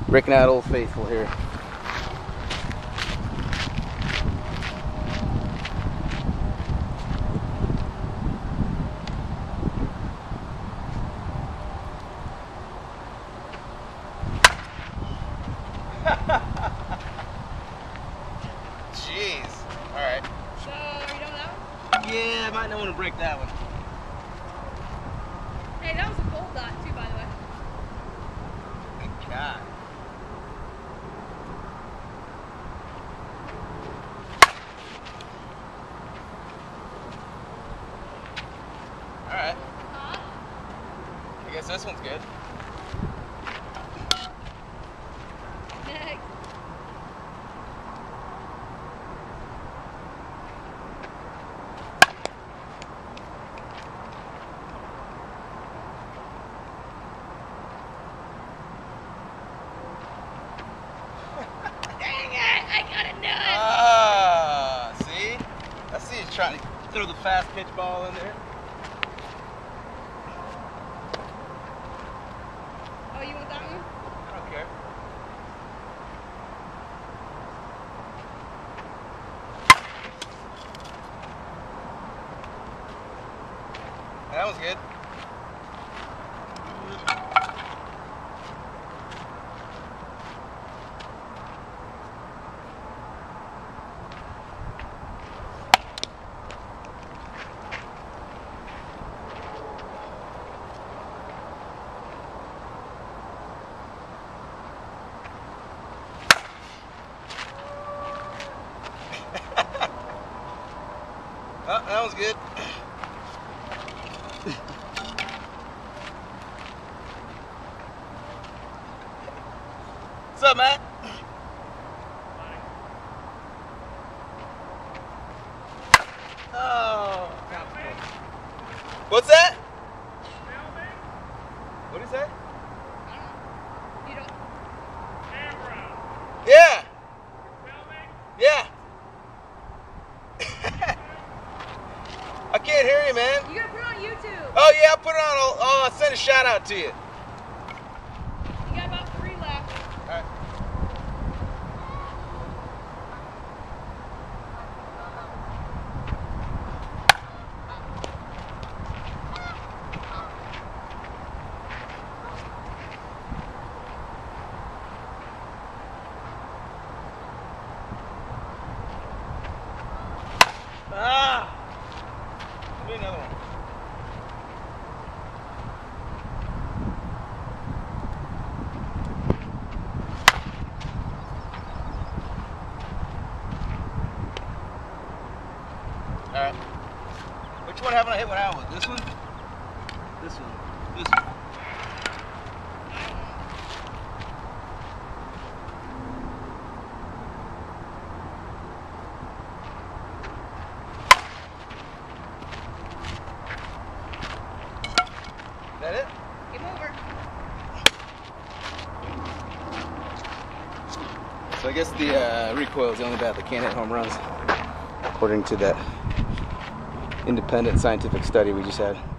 Breaking out Old Faithful here. Jeez. Alright. So, are you done with that one? Yeah, I might not want to break that one. Hey, that was a gold dot too, by the way. Good God. Alright. I guess this one's good. Next. Dang it! I got a nut! Ah, see? I see you trying to throw the fast pitch ball in there. Oh, you want that one? I don't care. That was good. Oh, that was good. What's up, Matt? Oh. What's that? What did he say? You don't. Yeah. Yeah. I can't hear you, man. You gotta put it on YouTube. Oh yeah, I'll put it on. I'll send a shout out to you. You got about 3 left. All right. Ah! Give me another one. Alright. Which one haven't I hit one out with? This one? This one. This one. Is that it? Game over. So I guess the recoil is the only bat that can't hit home runs, according to that independent scientific study we just had.